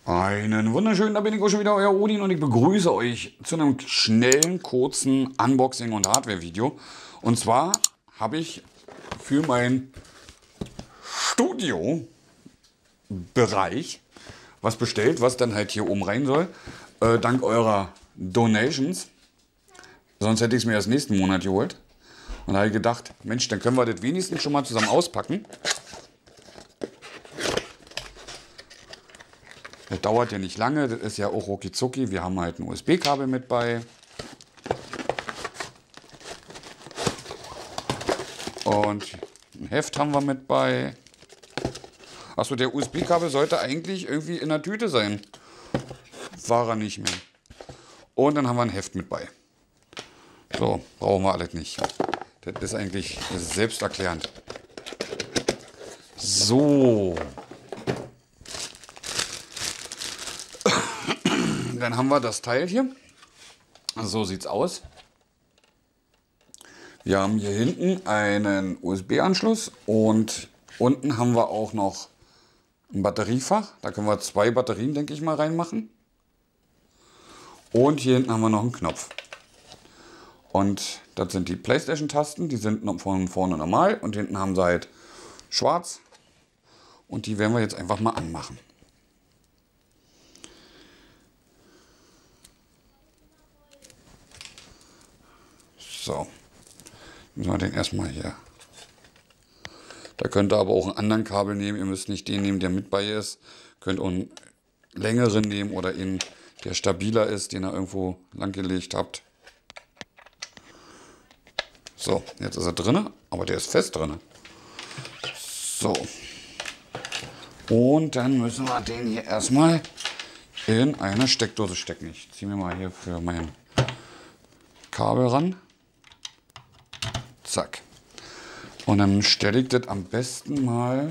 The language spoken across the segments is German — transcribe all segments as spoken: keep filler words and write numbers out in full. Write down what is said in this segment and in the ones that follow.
Einen wunderschönen, da bin ich auch schon wieder, euer Odin, und ich begrüße euch zu einem schnellen, kurzen Unboxing- und Hardware-Video. Und zwar habe ich für meinen Studio-Bereich was bestellt, was dann halt hier oben rein soll, äh, dank eurer Donations. Sonst hätte ich es mir erst nächsten Monat geholt. Und da habe ich gedacht, Mensch, dann können wir das wenigstens schon mal zusammen auspacken. Das dauert ja nicht lange, das ist ja auch rucki zucki. Wir haben halt ein U S B-Kabel mit bei. Und ein Heft haben wir mit bei. Achso, der U S B-Kabel sollte eigentlich irgendwie in der Tüte sein. War er nicht mehr. Und dann haben wir ein Heft mit bei. So, brauchen wir alles nicht. Das ist eigentlich das ist selbsterklärend. So. Dann haben wir das Teil hier. So sieht's aus. Wir haben hier hinten einen U S B-Anschluss und unten haben wir auch noch ein Batteriefach. Da können wir zwei Batterien, denke ich mal, reinmachen. Und hier hinten haben wir noch einen Knopf. Und das sind die PlayStation-Tasten. Die sind von vorne normal und hinten haben sie halt schwarz. Und die werden wir jetzt einfach mal anmachen. So, müssen wir den erstmal hier. Da könnt ihr aber auch einen anderen Kabel nehmen. Ihr müsst nicht den nehmen, der mit bei ist. Könnt auch einen längeren nehmen oder einen, der stabiler ist, den ihr irgendwo langgelegt habt. So, jetzt ist er drin, aber der ist fest drin. So. Und dann müssen wir den hier erstmal in eine Steckdose stecken. Ich ziehe mir mal hier für mein Kabel ran. Zack. Und dann stelle ich das am besten mal,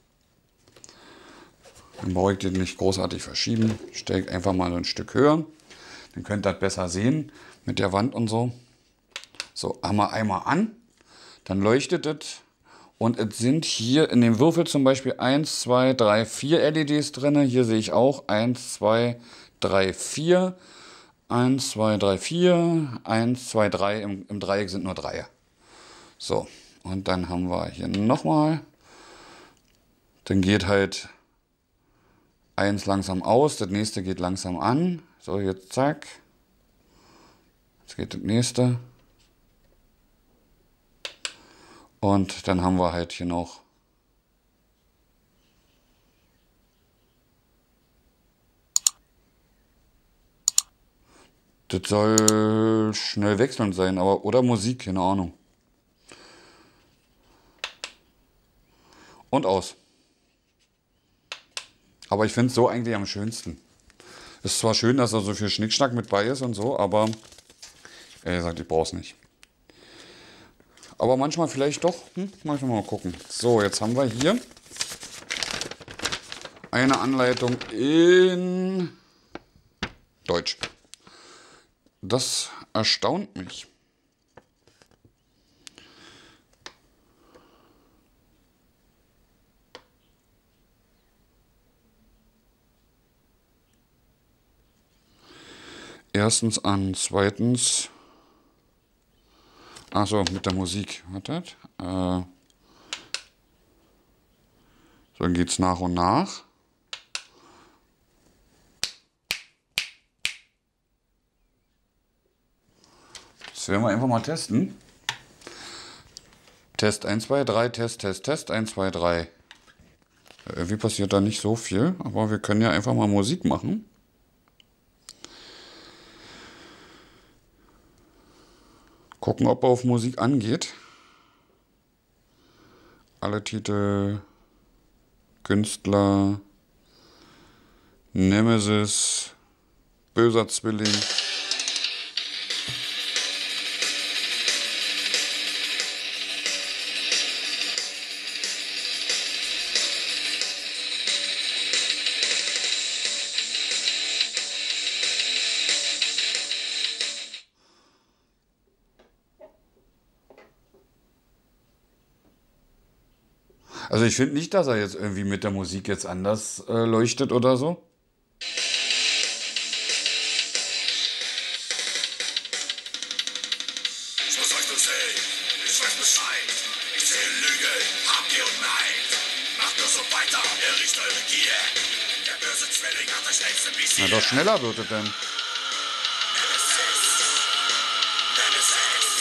dann brauche ich den nicht großartig verschieben, stelle ich einfach mal so ein Stück höher. Dann könnt ihr das besser sehen mit der Wand und so. So, haben wir einmal an, dann leuchtet es und es sind hier in dem Würfel zum Beispiel eins, zwei, drei, vier L E Ds drin. Hier sehe ich auch eins, zwei, drei, vier. eins, zwei, drei, vier. eins, zwei, drei. Im, im Dreieck sind nur drei. So, und dann haben wir hier nochmal. Dann geht halt eins langsam aus, das nächste geht langsam an. So, jetzt zack. Jetzt geht das nächste. Und dann haben wir halt hier noch das soll schnell wechselnd sein, aber oder Musik, keine Ahnung. Und aus. Aber ich finde es so eigentlich am schönsten. Ist zwar schön, dass da so viel Schnickschnack mit bei ist und so, aber ehrlich gesagt, ich brauche es nicht. Aber manchmal vielleicht doch. Hm, mal gucken. So, jetzt haben wir hier eine Anleitung in Deutsch. Das erstaunt mich. Erstens an, zweitens. Achso, mit der Musik. Wartet. Äh, so, dann geht es nach und nach. Das werden wir einfach mal testen. Test eins, zwei, drei, Test, Test, Test, eins, zwei, drei. Ja, irgendwie passiert da nicht so viel, aber wir können ja einfach mal Musik machen. Gucken, ob er auf Musik angeht. Alle Titel, Künstler, Nemesis, Böser Zwilling. Also ich finde nicht, dass er jetzt irgendwie mit der Musik jetzt anders äh, leuchtet oder so. Prügel habt ihr und Neid. Macht nur so weiter, ihr riecht eure Gier. Der böse Zwilling hat euch längst im Visier. Na, doch schneller wird es denn. Nemesis. Nemesis.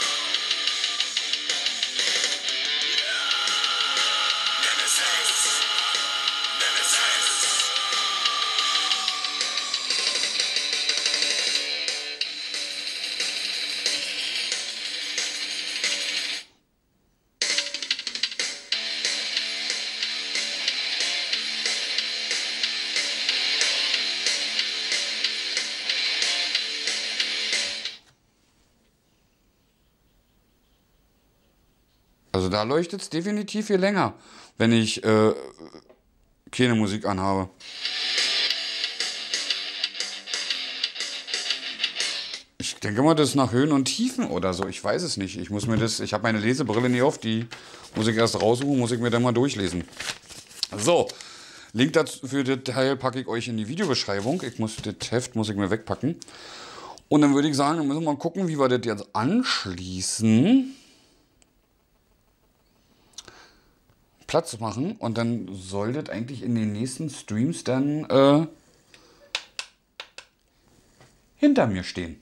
Nemesis. Nemesis. Also da leuchtet es definitiv viel länger, wenn ich äh, keine Musik anhabe. Ich denke mal, das ist nach Höhen und Tiefen oder so. Ich weiß es nicht. Ich muss mir das, ich habe meine Lesebrille nie auf, die muss ich erst raussuchen, muss ich mir dann mal durchlesen. So, Link dazu für das Teil packe ich euch in die Videobeschreibung. Ich muss das Heft muss ich mir wegpacken. Und dann würde ich sagen, dann müssen wir mal gucken, wie wir das jetzt anschließen. Platz machen und dann solltet eigentlich in den nächsten Streams dann äh, hinter mir stehen.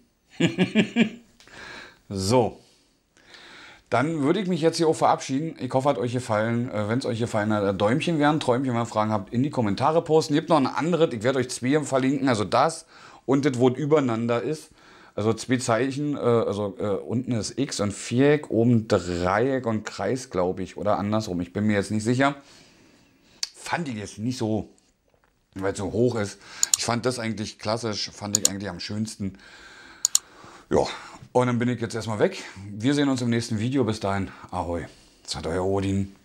So, dann würde ich mich jetzt hier auch verabschieden. Ich hoffe, hat euch gefallen. Wenn es euch gefallen hat, Däumchen wären, Träumchen, wenn ihr Fragen habt, in die Kommentare posten. Ihr habt noch ein anderes, ich werde euch zwei verlinken, also das und das, wo es übereinander ist. Also zwei Zeichen, äh, also äh, unten ist X und Viereck, oben Dreieck und Kreis, glaube ich. Oder andersrum, ich bin mir jetzt nicht sicher. Fand ich jetzt nicht so, weil es so hoch ist. Ich fand das eigentlich klassisch, fand ich eigentlich am schönsten. Ja, und dann bin ich jetzt erstmal weg. Wir sehen uns im nächsten Video. Bis dahin, ahoi. Das hat euer Odin.